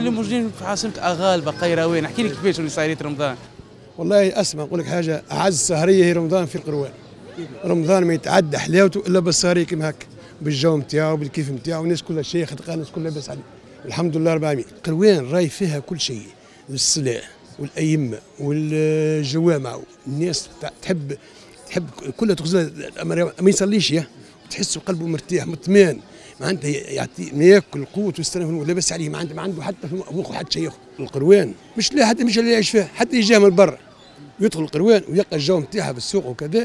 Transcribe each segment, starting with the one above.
اليوم موجودين في عاصمة أغالبة قيروان، احكي لي كيفاش اللي صايرة رمضان. والله اسمع نقول لك حاجه، اعز سهريه هي رمضان في القروان. رمضان ما يتعدى حلاوته الا بالسهريه كيما هكا، بالجو نتاعو بالكيف نتاعو، الناس كلها شيخ الناس كلها لاباس عليه. الحمد لله رب العالمين. القروان راي فيها كل شيء، الصلاة والأئمة والجوامع، الناس تحب كلها تغزل ما يصليش يا تحس قلبه مرتاح مطمئن، معناتها يعطي ما ياكل قوت ويستلم لاباس عليه، ما عنده حتى في مخه حتى شيء. القروان مش لا حتى مش اللي يعيش فيها، حتى يجي من برا يدخل القروان ويلقى الجو نتاعها بالسوق وكذا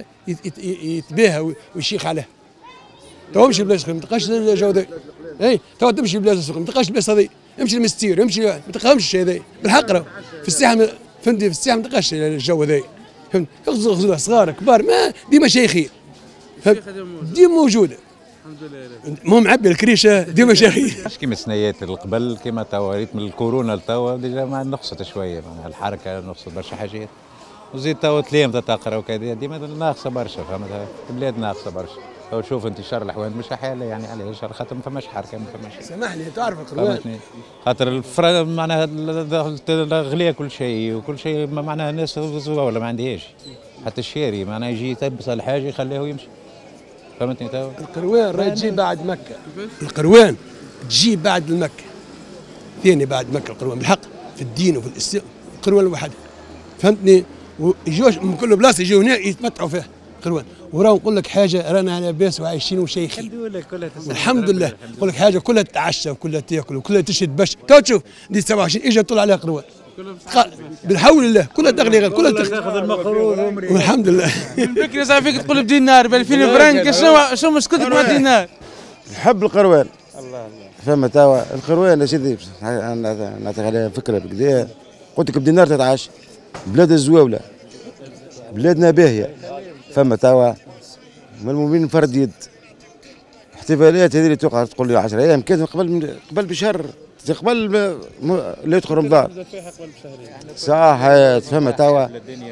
يتباهى ويشيخ عليه. تو امشي لبلاصه اخرى ما تلقاش الجو ذا. اي تو تمشي لبلاصه اخرى ما تلقاش البلاصه هذي، امشي للمستير امشي ما تلقاهمش الشيء هذا بالحق. في الساحه فهمتي، في الساحه ما تلقاش الجو هذا، فهمت؟ يغزلوا صغار كبار ما ديما شيخين، ديما موجوده الحمد لله. مو معبي الكريشه ديما شيخين. مش كيما السنيات اللي قبل، كيما توا ريتم الكورونا لتوا ديجا ما نقصت شويه، معناها الحركه نقصت برشا حاجات، وزيد توا تلام تقرا وكذا ديما ناقصه برشا، فهمتها البلاد ناقصه برشا. تو شوف انتشار الاحوال مش حاله يعني، علاش خاطر ما فماش حركه ما فماش. سامحني تعرف القروان خاطر معناها غلي كل شيء وكل شيء، معناها الناس ولا ما عندهاش حتى الشاري معناها يجي يتبس على حاجه يخليه يمشي، فهمتني تو. القروان راهي تجي بعد مكه، القروان تجي بعد المكه ثاني بعد مكه. القروان بالحق في الدين وفي الاسلام القروان الوحده، فهمتني؟ ويجوش من كل بلاصه يجوا هنا يتمتعوا فيها القروان. وراه نقول لك حاجه، رانا على باس وعايشين وشيخين الحمد لله. نقول لك حاجه كلها تتعشى وكلها تاكل وكلها تشهد باش تو تشوف دي 27 اجى طلع عليها قروان بالحول الله، كلها تغلي غير كلها تاخذ المقروض والحمد لله. من بكري صار فيك تقول بدينار ب 2000 فرنك، شنو مشكلتك مع الدينار؟ نحب القروان. الله فما توا القروان يا سيدي نعطيك عليها فكره بكذا، قلت لك بدينار تتعاش. بلاد الزواوله بلادنا باهيه، فما توا من المؤمنين فرد يد. احتفاليات هذه اللي توقع تقول لي 10 ايام كانت قبل بشهر، قبل لا يدخل رمضان صح، فما توا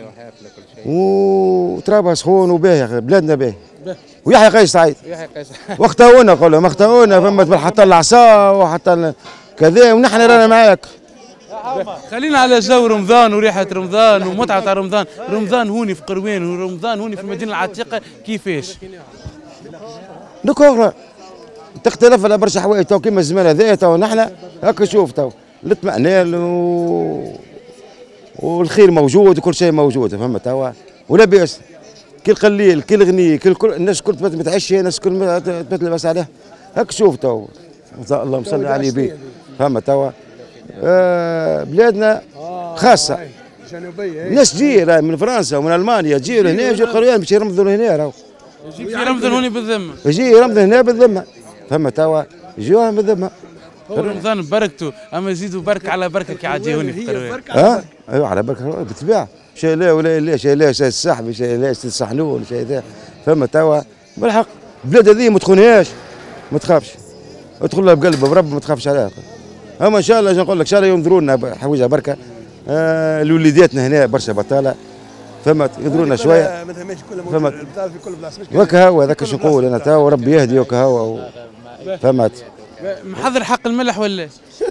وترابها سخون وباهي، بلادنا باهي. ويحيى قيس سعيد واختاونا نقول لهم اختاونا، فما حتى العصا وحتى كذا، ونحن رانا معاك. خلينا على جو رمضان وريحة رمضان ومتعة رمضان. رمضان هوني في قروان ورمضان هوني في المدينة العتيقة كيفاش؟ دوك أخرى تختلف على برشا حوايج. تو كيما الزمان هذايا تو نحن هكا شوف تو الاطمئنان والخير موجود وكل شيء موجود، فهمت توا ولا بأس. كل قليل كل غني كل الناس كل متعشية، الناس كل تبات لباس عليها. هكا شوف تو اللهم صل على النبي، فهمت توا. بلادنا خاصة الناس تجي من فرنسا ومن المانيا تجي لهنا، يجي القروان باش يرمضوا لهنا، راهو يجي رمضان هوني بالذمة، يجي يرمضوا هنا بالذمة، فهمت توا يجوها بالذمة. هو رمضان بركته، اما يزيدوا بركة على بركة كي عاد هوني في القروان. ايوه على بركة بالطبيعة، شيء لا ولا لا، شيء لا شيء السحب، شيء لا شيء الصحنون، شيء ذا، فهمت توا بالحق. البلاد هذه ما تخونهاش، ما تخافش، ادخل لها بقلبها برب ما تخافش عليها. اما ان شاء الله نقول لك ان شاء الله ينظروا لنا حويجه بركه. لوليداتنا هنا برشا بطاله، فهمت ينظروا لنا شويه، فهمت وكا هو هذاك شو نقول انا تو ربي يهدي وكا هو، فهمت. محضر حق الملح ولا؟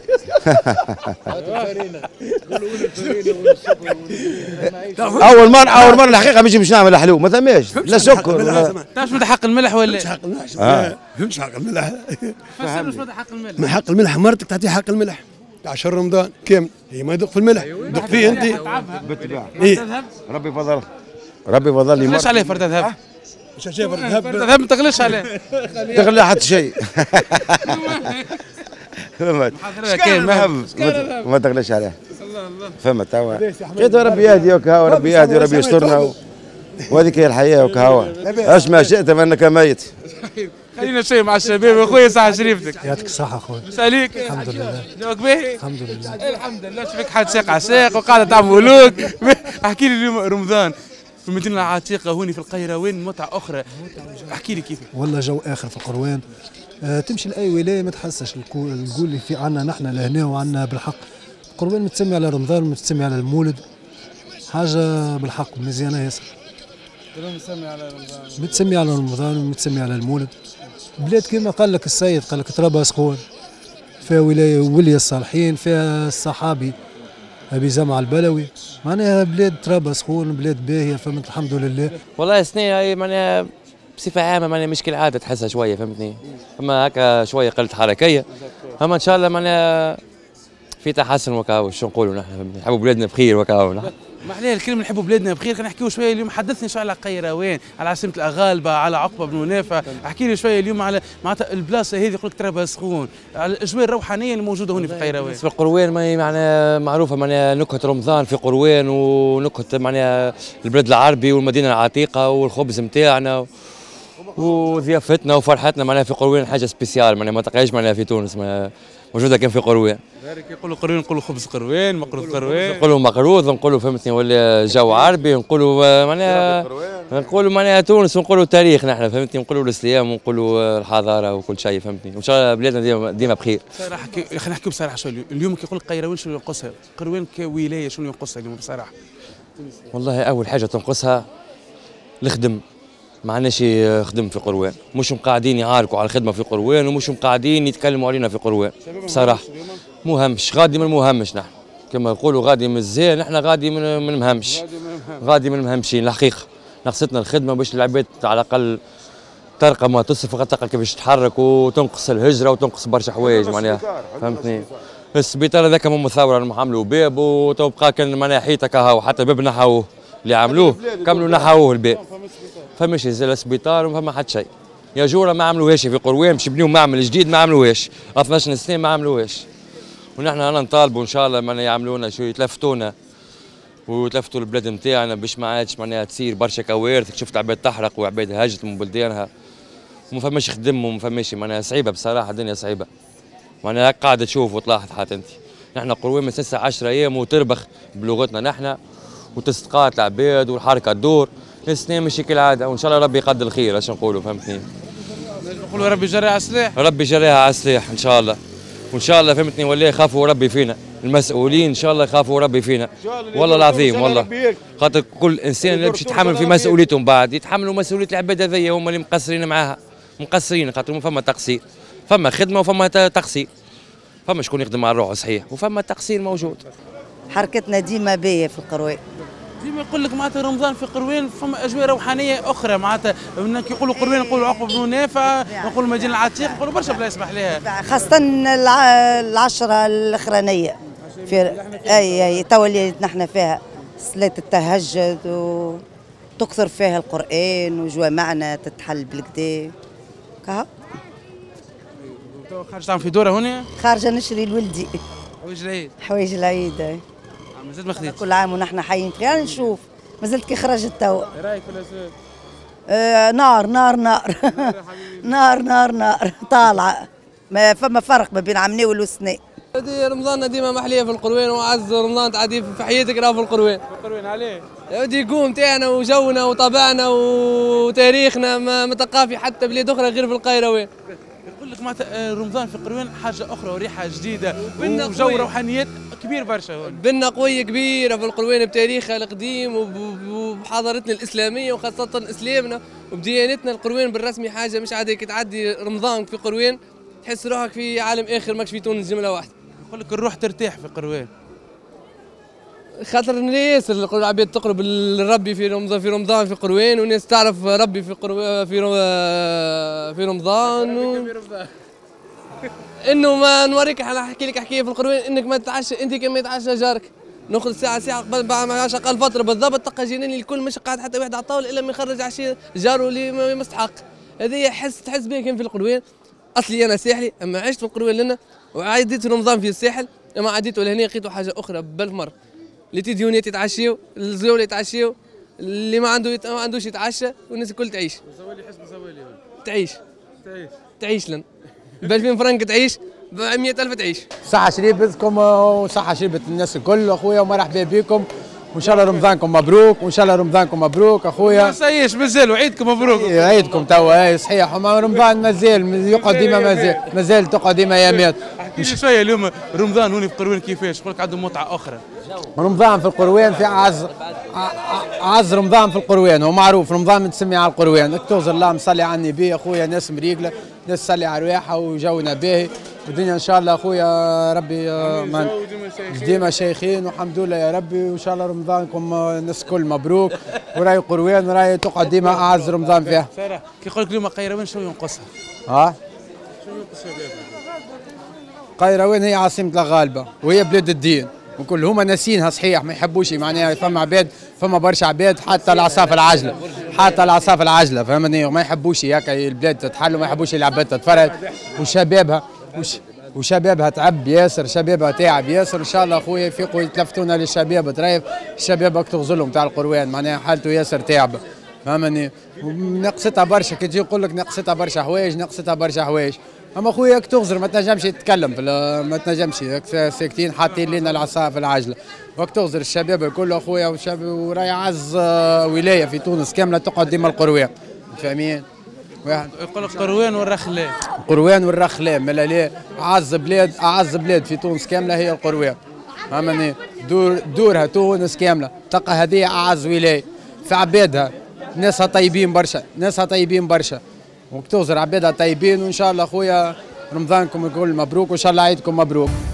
اول مره الحقيقه مش نعمل حلو، ما ثماش لا سكر. تعرف مدى حق الملح ولا؟ مش حق الملح، فهمتش حق الملح. فسر مش مدى حق الملح. ما حق الملح مرتك تعطيه حق الملح تاع شهر رمضان كامل، هي ما يدق في الملح يدق فيه انت بالطبيعه. ربي فضل ليش عليه فرد ذهب؟ مش شايف الذهب، فرد ذهب ما تغليش عليه، تغلي حتى شيء. فهمت ما تغليش عليه، فهمت توا. قلت ربي يهدي وكهو، ربي يهدي وربي يسترنا، وهذيك هي الحياه وكهو. اش ما شئت فانك ميت. خلينا شيء مع الشباب يا خويا، صحة شريفتك. يعطيك الصحة خويا. مساليك. الحمد لله. جوك باهي؟ الحمد لله. الحمد لله. شفيك حد ساق على ساق وقاعدة تعمل ولوك. احكي لي اليوم رمضان في المدينة العتيقة هوني في القيروان متعة أخرى، احكي لي كيف. والله جو آخر في القروان. تمشي لأي ولاية ما تحسش القول اللي في عنا نحن لهنا وعنا بالحق. القروان متسمي على رمضان ومتسمي على المولد، حاجة بالحق مزيانة ياسر. متسمي على رمضان ومتسمي على المولد. بلاد كما قال لك السيد، قال لك ترابها سخون، فيها ولي الصالحين، فيها الصحابي أبي زمع البلوي، معناها بلاد ترابها سخون، بلاد باهية، فهمت الحمد لله. والله السنة هي معناها بصفة عامة معناها مش كالعادة تحسها شوية، فهمتني؟ أما هكا شوية قلت حركية، أما إن شاء الله معناها في تحسن وكاو. شو نقولوا نحن نحبوا بلادنا بخير وكاو. ما عليه الكلمة نحبوا بلادنا بخير. كان نحكيو شوية اليوم، حدثني شوية على قيروان، على عاصمة الأغالبة، على عقبة بن منافة. احكي لي شوية اليوم على معناتها البلاصة هذه يقول لك ترابها سخون، على الأجواء الروحانية اللي موجودة هنا في قيروان. بالنسبة لقروان معناها معروفة معناها نكهة رمضان في قروان، ونكهة معناها البلد العربي والمدينة العتيقة والخبز نتاعنا وضيافتنا وفرحتنا معناها في قروان حاجة سبيسيال معناها ما تلقاهاش معناها في تونس موجودة كان في قروان. يقولوا قروان نقولوا خبز قروان، مقروض قروان، نقولوا مقروض، نقولوا فهمتني ولا جو عربي، نقولوا معناها نقولوا معناها تونس، ونقولوا تاريخ نحن فهمتني، نقولوا الاسلام ونقولوا الحضاره وكل شيء فهمتني، وان شاء الله بلادنا ديما بخير. صراحه خلينا نحكيو بصراحه شويه اليوم كي يقول لك قيروان شنو ينقصها؟ قروان كولايه شنو ينقصها اليوم بصراحه؟ والله اول حاجه تنقصها الخدم، ما عندناش خدم في قروان، مش مقاعدين يعاركوا على الخدمه في قروان، ومش مقاعدين يتكلموا علينا في قروان بصراحه. مهمش غادي من المهمش، نحن كما يقولوا غادي من الزين، نحن غادي من المهمش، غادي من المهمشين الحقيقه. نقصتنا الخدمه باش العباد على الاقل ترقى ما تصرف، تلقى كيفاش تتحرك، وتنقص الهجره وتنقص برشا حوايج معناها فهمتني. السبيطار هذاك من مثاورة عملوا باب وتبقى كان معناها حيطه كهو، حتى باب نحوه اللي عملوه كملوا نحوه الباب، فماش يزال السبيطار وما فما حتى شيء. يا جوره ما عملوهاش في قروان، باش يبنيو معمل جديد ما عملوهاش، 12 سنه ما عملوهاش. ونحن انا نطالبوا ان شاء الله معناها يعملونا شو، يتلفتونا ويتلفتوا البلاد نتاعنا باش ما عادش معناها تصير برشا كوارث. شفت عباد تحرق وعباد هاجت من بلدانها وما فماش خدم وما فماش معناها صعيبه بصراحه، الدنيا صعيبه معناها قاعده تشوف وتلاحظ حتى انت. نحن قروان من 10 ايام وتربخ بلغتنا نحن، وتستقات العباد والحركه تدور. السنه ماشي كالعاده، وان شاء الله ربي يقدر الخير. اش نقولوا فهمتني؟ نقولوا ربي يجريها على السلاح، ربي يجريها على السلاح ان شاء الله. وان شاء الله فهمتني ولا يخافوا ربي فينا، المسؤولين ان شاء الله يخافوا ربي فينا والله العظيم، والله خاطر كل انسان اللي باش يتحمل في مسؤوليتهم بعد يتحملوا مسؤوليه العباد هذيا، هما اللي مقصرين معاها، مقصرين خاطر ما فما تقصير، فما خدمه وفما تقصير، فما شكون يخدم على روحه صحيح وفما تقصير موجود. حركتنا ديما باهيه في القروان، ديما يقول لك معناتها رمضان في قروان فما اجواء روحانيه اخرى، معناتها كي يقولوا قروان نقولوا عقبه بن منافة، نقولوا مدينه العتيق، نقولوا برشا بلايص محليها، خاصه العشره الاخرانيه في اي توا اللي نحن فيها صلاه التهجد وتكثر فيها القران وجوامعنا تتحل بالكدا كها. خارج تعمل في دوره هنا؟ خارجه نشري لولدي حوايج العيد. حوايج العيد مازال ما خديتش. كل عام ونحن حيين خير. نشوف مازلت كي خرجت توا. رايك ولا زاد؟ نار نار نار نار نار نار طالعه، ما فما فرق ما بين عمني والوسني. هذه رمضان ديما محليه في القروان، وعز رمضان تعدي في حياتك راه في القروان. في القروان عليه؟ يا ودي يقوم تاعنا وجونا وطبعنا وتاريخنا ما تلقاه في حتى بلاد اخرى غير في القيروان. يقول لك معناتها رمضان في القروان حاجه اخرى وريحه جديده وجو روحانيات كبير برشا. بنا قويه كبيره في القروان بتاريخها القديم وبحضارتنا الاسلاميه وخاصه اسلامنا وبديانتنا. القروان بالرسمي حاجه مش عاديه، كي تعدي رمضان في قروان تحس روحك في عالم اخر، ماكش في تونس جمله واحده. يقول لك الروح ترتاح في قروان، خاطر الناس العباد تقرب لربي في رمضان في قروان، والناس تعرف ربي في رمضان انه ما نوريك نحكي لك حكايه في القروان، انك ما تتعشى انت كما يتعشى جارك. ناخذ ساعه قبل بعد ما عاش اقل فتره بالضبط تلقى جيراني الكل مش قاعد حتى واحد على الطاوله الا ما يخرج عشيه جاره اللي ما يستحق. هذه تحس بها كان في القروان. اصلي انا ساحلي اما عشت في القروان لنا وعديت رمضان في الساحل، اما عديت لهنا لقيتوا حاجه اخرى بألف مره. اللي تديونات يتعشيوا، الزوال يتعشيوا، اللي ما عندوش يتعشى، والناس الكل تعيش. زوالي حسب زوالي تعيش لنا ب 2000 فرنك تعيش، ب 100,000 تعيش. صحة شريبتكم وصحة شريبة الناس الكل اخويا، ومرحبا بكم، وان شاء الله رمضانكم مبروك، وان شاء الله رمضانكم مبروك اخويا. ما صيش مازال وعيدكم مبروك. عيدكم توا صحيح، وما رمضان مازال يقعد ديما، مازال تقعد ديما ايامات. احكي لي شويه اليوم رمضان هوني في قروان كيفاش؟ يقول لك عندهم متعه اخرى. رمضان في القروان في عز رمضان في القروان، ومعروف رمضان متسمي على القروان. اكتوز الله مصلي على النبي اخويا، ناس مريقله، ناس تصلي على رواحها وجونا باهي والدنيا ان شاء الله اخويا ربي ديما شيخين والحمد لله يا ربي، وان شاء الله رمضانكم الناس الكل مبروك، وراي قروان راي تقعد ديما اعز رمضان فيها. كي يقول لك اليوم قيروان شو ينقصها؟ شو ينقص شبابها؟ قيروان هي عاصمة الغالبة وهي بلاد الدين، وكل هما ناسينها صحيح، ما يحبوش معناها فما عباد، فما برشا عباد حتى العصافة العجلة، حتى العصافة العجلة فهمني، ما يحبوش هكا البلاد تتحل وما يحبوش العباد تتفرج، وشبابها تعب ياسر، شبابها تعب ياسر، ان شاء الله اخويا يفيقوا يتلفتونا للشباب ترايف، الشباب راك تغزلهم تاع القروان معناها حالته ياسر تعب فهمني، نقصتها برشا كي تجي نقول لك نقصتها برشا حوايج، نقصتها برشا حوايج، اما خويا راك تغزر ما تنجمش تتكلم ما تنجمش ساكتين حاطين لنا العصا في العجله، راك تغزر الشباب الكل اخويا، وراي عز ولايه في تونس كامله تقعد ديما القروان فاهمين؟ يقول لك قروان والرخلان. قروان والرخلان مالا لا، اعز بلاد في تونس كامله هي القروان فهمني، دورها تونس كامله تلقى هذه اعز ولايه في عبادها، ناسها طيبين برشا، وكتوزر عبادها طيبين، وان شاء الله اخويا رمضانكم الكل مبروك، وان شاء الله عيدكم مبروك.